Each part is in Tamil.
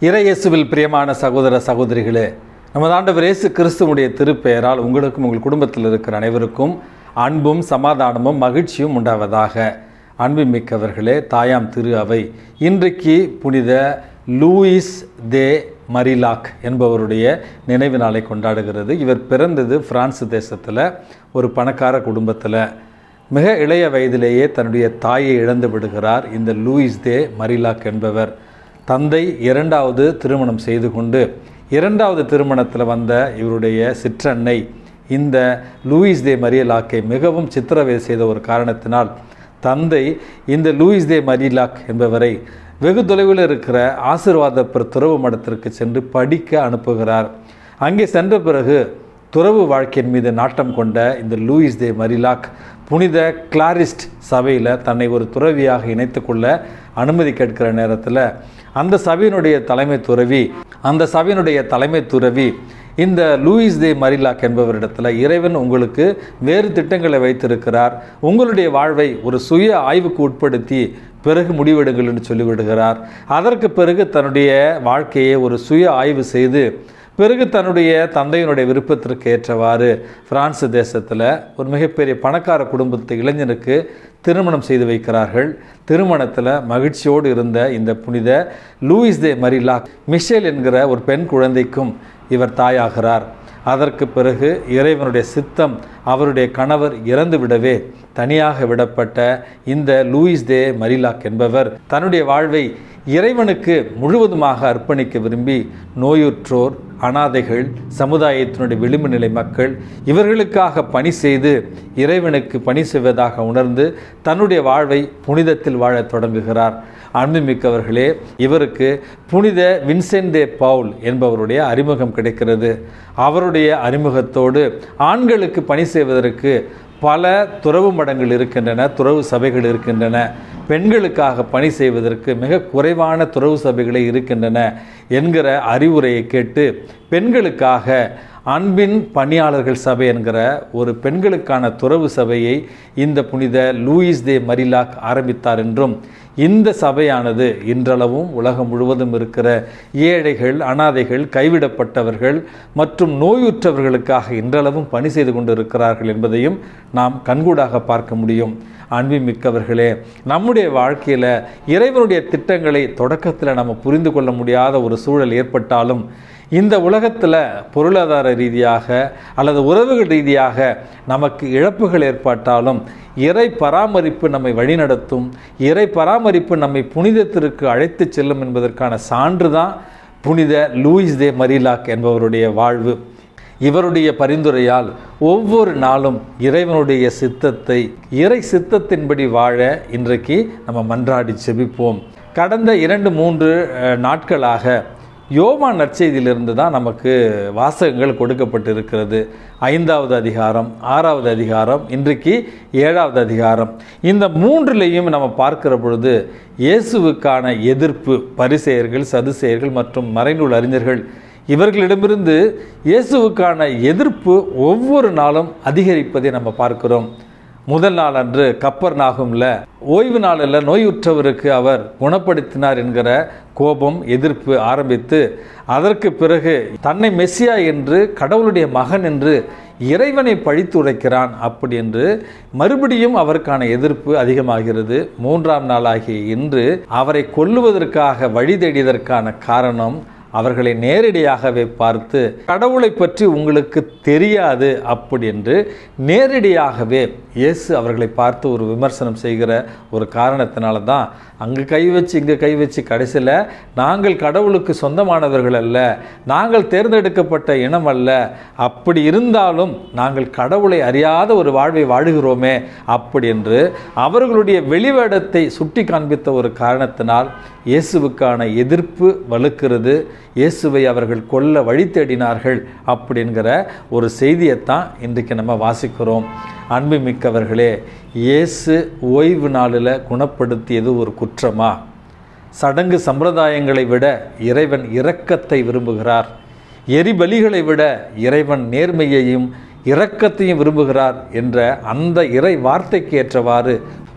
இறையேசுவில் பிரியமான சகோதர சகோதரிகளே, நமது ஆண்டவர் இயேசு கிறிஸ்துவுடைய திருப்பெயரால் உங்களுக்கும் உங்கள் குடும்பத்தில் இருக்கிற அனைவருக்கும் அன்பும் சமாதானமும் மகிழ்ச்சியும் உண்டாவதாக. அன்புமிக்கவர்களே, தாயாம் திரு அவை இன்றைக்கு புனித லூயிஸ் தே மரிலாக் என்பவருடைய நினைவு நாளை கொண்டாடுகிறது. இவர் பிறந்தது பிரான்ஸ் தேசத்தில் ஒரு பணக்கார குடும்பத்தில். மிக இளைய வயதிலேயே தன்னுடைய தாயை இழந்து விடுகிறார் இந்த லூயிஸ் தே மரிலாக் என்பவர். தந்தை இரண்டாவது திருமணம் செய்து கொண்டு இரண்டாவது திருமணத்தில் வந்த இவருடைய சிற்றன்னை இந்த லூயிஸ் தே மரிலாக்கை மிகவும் சித்திரவதை செய்த ஒரு காரணத்தினால் தந்தை இந்த லூயிஸ் தே மரிலாக் என்பவரை வெகு தொலைவில் இருக்கிற ஆசீர்வாத துறவு மடத்திற்கு சென்று படிக்க அனுப்புகிறார். அங்கே சென்ற பிறகு துறவு வாழ்க்கையின் மீது நாட்டம் கொண்ட இந்த லூயிஸ் தே மரிலாக் புனித கிளாரிஸ்ட் சபையில் தன்னை ஒரு துறவியாக இணைத்து கொள்ள அனுமதி கேட்கிற நேரத்தில் அந்த சபையினுடைய தலைமை துறவி இந்த லூயிஸ் தே மரிலாக் என்பவரிடத்தில், இறைவன் உங்களுக்கு வேறு திட்டங்களை வைத்திருக்கிறார், உங்களுடைய வாழ்வை ஒரு சுய ஆய்வுக்கு உட்படுத்தி பிறகு முடிவெடுங்கள் என்று சொல்லிவிடுகிறார். அதற்கு பிறகு தன்னுடைய வாழ்க்கையை ஒரு சுய ஆய்வு செய்து பிறகு தன்னுடைய தந்தையினுடைய விருப்பத்திற்கு ஏற்றவாறு பிரான்ஸ் தேசத்தில் ஒரு மிகப்பெரிய பணக்கார குடும்பத்து இளைஞனுக்கு திருமணம் செய்து வைக்கிறார்கள். திருமணத்தில் மகிழ்ச்சியோடு இருந்த இந்த புனித லூயிஸ் தே மரிலாக் மிஷேல் என்கிற ஒரு பெண் குழந்தைக்கும் இவர் தாயாகிறார். அதற்கு பிறகு இறைவனுடைய சித்தம் அவருடைய கணவர் இறந்து விடவே தனியாக விடப்பட்ட இந்த லூயிஸ் தே மரிலாக் என்பவர் தன்னுடைய வாழ்வை இறைவனுக்கு முழுவதுமாக அர்ப்பணிக்க விரும்பி நோயுற்றோர், அனாதைகள், சமுதாயத்தினுடைய விளிம்பு நிலை மக்கள் இவர்களுக்காக பணி செய்து இறைவனுக்கு பணி செய்வதாக உணர்ந்து தன்னுடைய வாழ்வை புனிதத்தில் வாழத் தொடங்குகிறார். அன்புமிக்கவர்களே, இவருக்கு புனித வின்சென்ட் தே பவுல் என்பவருடைய அறிமுகம் கிடைக்கிறது. அவருடைய அறிமுகத்தோடு ஆண்களுக்கு பணி செய்வதற்கு பல துறவு மடங்கள் இருக்கின்றன, துறவு சபைகள் இருக்கின்றன. பெண்களுக்காக பணி செய்வதற்கு மிக குறைவான துறவு சபைகளே இருக்கின்றன என்கிற அறிவுரையை கேட்டு பெண்களுக்காக அன்பின் பணியாளர்கள் சபை என்கிற ஒரு பெண்களுக்கான துறவு சபையை இந்த புனித லூயிஸ் தே மரிலாக் ஆரம்பித்தார் என்றும், இந்த சபையானது இன்றளவும் உலகம் முழுவதும் இருக்கிற ஏழைகள், அனாதைகள், கைவிடப்பட்டவர்கள் மற்றும் நோயுற்றவர்களுக்காக இன்றளவும் பணி செய்து கொண்டிருக்கிறார்கள் என்பதையும் நாம் கண்கூடாக பார்க்க முடியும். அன்புமிக்கவர்களே, நம்முடைய வாழ்க்கையில் இறைவனுடைய திட்டங்களை தொடக்கத்தில் நம்ம புரிந்து கொள்ள முடியாத ஒரு சூழல் ஏற்பட்டாலும், இந்த உலகத்தில் பொருளாதார ரீதியாக அல்லது உறவுகள் ரீதியாக நமக்கு இழப்புகள் ஏற்பட்டாலும் இறை பராமரிப்பு நம்மை வழிநடத்தும், இறை பராமரிப்பு நம்மை புனிதத்திற்கு அழைத்து செல்லும் என்பதற்கான சான்று தான் புனித லூயிஸ் தே மரிலாக் என்பவருடைய வாழ்வு. இவருடைய பரிந்துரையால் ஒவ்வொரு நாளும் இறைவனுடைய சித்தத்தை, இறை சித்தத்தின்படி வாழ இன்றைக்கு நம்ம மன்றாடி செபிப்போம். கடந்த 2-3 நாட்களாக யோவான் நற்செய்தியிலிருந்து தான் நமக்கு வாசகங்கள் கொடுக்கப்பட்டிருக்கிறது. 5வது அதிகாரம், 6வது அதிகாரம், இன்றைக்கு 7வது அதிகாரம். இந்த 3லையும் நம்ம பார்க்கிற பொழுது இயேசுவுக்கான எதிர்ப்பு பரிசேயர்கள், சதுசேயர்கள் மற்றும் மறைநூல் அறிஞர்கள் இவர்களிடமிருந்து இயேசுவுக்கான எதிர்ப்பு ஒவ்வொரு நாளும் அதிகரிப்பதை நம்ம பார்க்கிறோம். முதல் நாள் அன்று கப்பர்நாகும்ல ஓய்வு நாளில் நோயுற்றவருக்கு அவர் குணப்படுத்தினார் என்கிற கோபம், எதிர்ப்பு ஆரம்பித்து அதற்கு பிறகு தன்னை மெஸ்ஸியா என்று, கடவுளுடைய மகன் என்று இறைவனை பழித்துரைக்கிறான் அப்படி என்று மறுபடியும் அவருக்கான எதிர்ப்பு அதிகமாகிறது. 3ஆம் நாளாகிய இன்று அவரை கொல்லுவதற்காக வழி தேடியதற்கான காரணம், அவர்களை நேரடியாகவே பார்த்து கடவுளை பற்றி உங்களுக்கு தெரியாது அப்படி என்று நேரடியாகவே இயேசு அவர்களை பார்த்து ஒரு விமர்சனம் செய்கிற ஒரு காரணத்தினால தான் அங்கே கை வச்சு இங்கே கை வச்சு கடைசியில் நாங்கள் கடவுளுக்கு சொந்தமானவர்கள் அல்ல, நாங்கள் தேர்ந்தெடுக்கப்பட்ட இனம் அல்ல, அப்படி இருந்தாலும் நாங்கள் கடவுளை அறியாத ஒரு வாழ்வை வாழுகிறோமே அப்படி என்று அவர்களுடைய வெளிவேடத்தை சுட்டி காண்பித்த ஒரு காரணத்தினால் இயேசுவுக்கான எதிர்ப்பு வலுக்கிறது. இயேசுவை அவர்கள் கொல்ல வழி தேடினார்கள் அப்படிங்கிற ஒரு செய்தியைத்தான் இன்றைக்கு நம்ம வாசிக்கிறோம். அன்புமிக்கவர்களே, இயேசு ஓய்வு நாளில் குணப்படுத்தியது ஒரு குற்றமா? சடங்கு சம்பிரதாயங்களை விட இறைவன் இரக்கத்தை விரும்புகிறார். எரிபலிகளை விட இறைவன் நேர்மையையும் இரக்கத்தையும் விரும்புகிறார் என்ற அந்த இறை வார்த்தைக்கு ஏற்றவாறு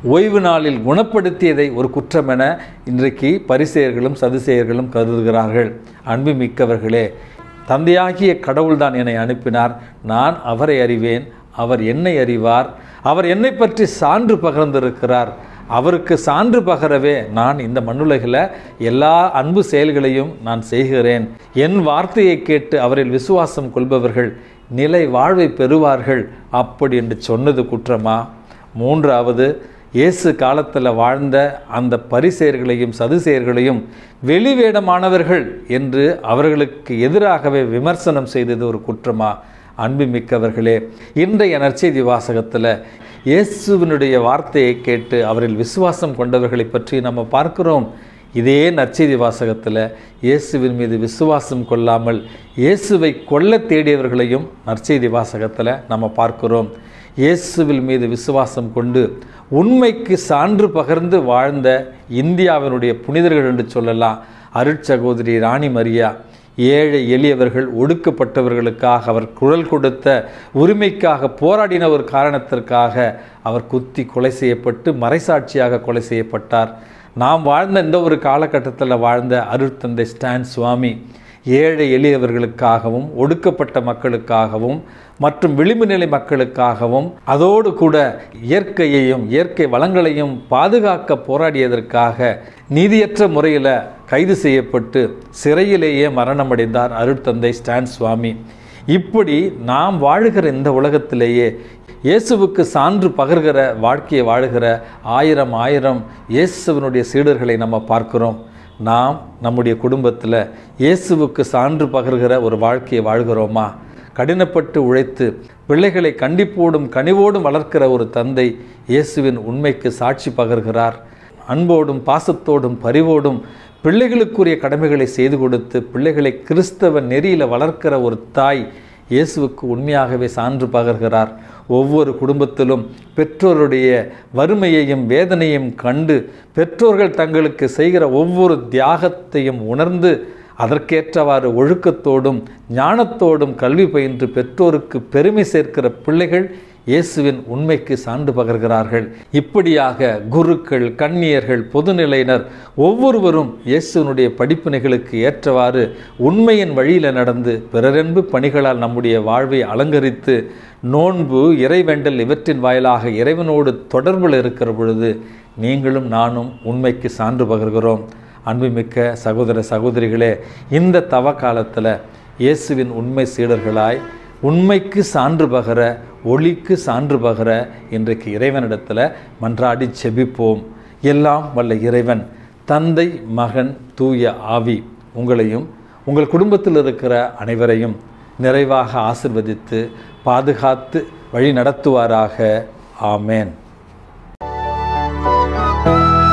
ஓய்வு நாளில் குணப்படுத்தியதை ஒரு குற்றம் என இன்றைக்கு பரிசேயர்களும் சதுசேயர்களும் கருதுகிறார்கள். அன்புமிக்கவர்களே, தந்தையாகிய கடவுள்தான் என்னை அனுப்பினார். நான் அவரை அறிவேன், அவர் என்னை அறிவார். அவர் என்னை பற்றி சான்று பகர்ந்திருக்கிறார். அவருக்கு சான்று பகரவே நான் இந்த மண்ணுலகில் எல்லா அன்பு செயல்களையும் நான் செய்கிறேன். என் வார்த்தையை கேட்டு அவரில் விசுவாசம் கொள்பவர்கள் நிலை வாழ்வை பெறுவார்கள் அப்படி என்று சொன்னது குற்றமா? மூன்றாவது, இயேசு காலத்தில் வாழ்ந்த அந்த பரிசேயர்களையும் சதுசேயர்களையும் வெளிவேடமானவர்கள் என்று அவர்களுக்கு எதிராகவே விமர்சனம் செய்தது ஒரு குற்றமா? அன்புமிக்கவர்களே, இன்றைய நற்செய்தி வாசகத்தில் இயேசுவினுடைய வார்த்தையை கேட்டு அவரில் விசுவாசம் கொண்டவர்களை பற்றி நம்ம பார்க்கிறோம். இதே நற்செய்தி வாசகத்தில் இயேசுவின் மீது விசுவாசம் கொள்ளாமல் இயேசுவை கொல்ல தேடியவர்களையும் நற்செய்தி வாசகத்தில் நம்ம பார்க்கிறோம். இயேசுவின் மீது விசுவாசம் கொண்டு உண்மைக்கு சான்று பகர்ந்து வாழ்ந்த இந்தியாவினுடைய புனிதர்கள் என்று சொல்லலாம். அருட்சகோதரி ராணி மரியா, ஏழை எளியவர்கள் ஒடுக்கப்பட்டவர்களுக்காக அவர் குரல் கொடுத்த உரிமைக்காக போராடின ஒரு காரணத்திற்காக அவர் குத்தி கொலை செய்யப்பட்டு மறைசாட்சியாக கொலை செய்யப்பட்டார். நாம் வாழ்ந்த இந்த ஒரு காலகட்டத்தில் வாழ்ந்த அருட்தந்தை ஸ்டான் சுவாமி ஏழை எளியவர்களுக்காகவும் ஒடுக்கப்பட்ட மக்களுக்காகவும் மற்றும் விளிம்பு நிலை மக்களுக்காகவும் அதோடு கூட இயற்கையையும் இயற்கை வளங்களையும் பாதுகாக்க போராடியதற்காக நீதியற்ற முறையில் கைது செய்யப்பட்டு சிறையிலேயே மரணமடைந்தார் அருட்தந்தை ஸ்டான் சுவாமி. இப்படி நாம் வாழுகிற இந்த உலகத்திலேயே இயேசுவுக்கு சான்று பகர்கிற வாழ்க்கையை வாழுகிற ஆயிரம் இயேசுவினுடைய சீடர்களை நம்ம பார்க்கிறோம். நாம் நம்முடைய குடும்பத்தில் இயேசுவுக்கு சான்று பகர்கிற ஒரு வாழ்க்கையை வாழ்கிறோமா? கடினப்பட்டு உழைத்து பிள்ளைகளை கண்டிப்போடும் கனிவோடும் வளர்க்கிற ஒரு தந்தை இயேசுவின் உண்மைக்கு சாட்சி பகர்கிறார். அன்போடும் பாசத்தோடும் பரிவோடும் பிள்ளைகளுக்குரிய கடமைகளை செய்து கொடுத்து பிள்ளைகளை கிறிஸ்தவ நெறியில் வளர்க்கிற ஒரு தாய் இயேசுவுக்கு உண்மையாகவே சான்று பகர்கிறார். ஒவ்வொரு குடும்பத்திலும் பெற்றோருடைய வறுமையையும் வேதனையும் கண்டு பெற்றோர்கள் தங்களுக்கு செய்கிற ஒவ்வொரு தியாகத்தையும் உணர்ந்து அதற்கேற்றவாறு ஒழுக்கத்தோடும் ஞானத்தோடும் கல்வி பயின்று பெற்றோருக்கு பெருமை சேர்க்கிற பிள்ளைகள் இயேசுவின் உண்மைக்கு சான்று பகர்கிறார்கள். இப்படியாக குருக்கள், கன்னியர்கள், பொதுநிலையினர் ஒவ்வொருவரும் இயேசுவினுடைய படிப்பினைகளுக்கு ஏற்றவாறு உண்மையின் வழியில் நடந்து பிறரன்பு பணிகளால் நம்முடைய வாழ்வை அலங்கரித்து நோன்பு, இறைவேண்டல் இவற்றின் வாயிலாக இறைவனோடு தொடர்பில் இருக்கிற பொழுது நீங்களும் நானும் உண்மைக்கு சான்று பகர்கிறோம். அன்புமிக்க சகோதர சகோதரிகளே, இந்த தவ காலத்தில் இயேசுவின் உண்மை சீடர்களாய் உண்மைக்கு சான்று பகர, ஒளிக்கு சான்று பகர இன்றைக்கு இறைவனிடத்தில் மன்றாடி செபிப்போம். எல்லாம் வல்ல இறைவன் தந்தை, மகன், தூய ஆவி உங்களையும் உங்கள் குடும்பத்தில் இருக்கிற அனைவரையும் நிறைவாக ஆசிர்வதித்து பாதுகாத்து வழி நடத்துவாராக. ஆமேன்.